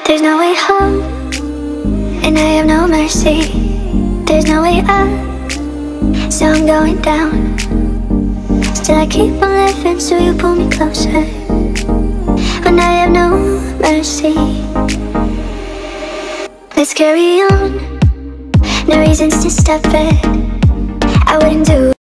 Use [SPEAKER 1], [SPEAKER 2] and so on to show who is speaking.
[SPEAKER 1] There's no way home, and I have no mercy. There's no way up, so I'm going down. Still I keep on living, so you pull me closer when I have no mercy. Let's carry on, no reasons to stop it. I wouldn't do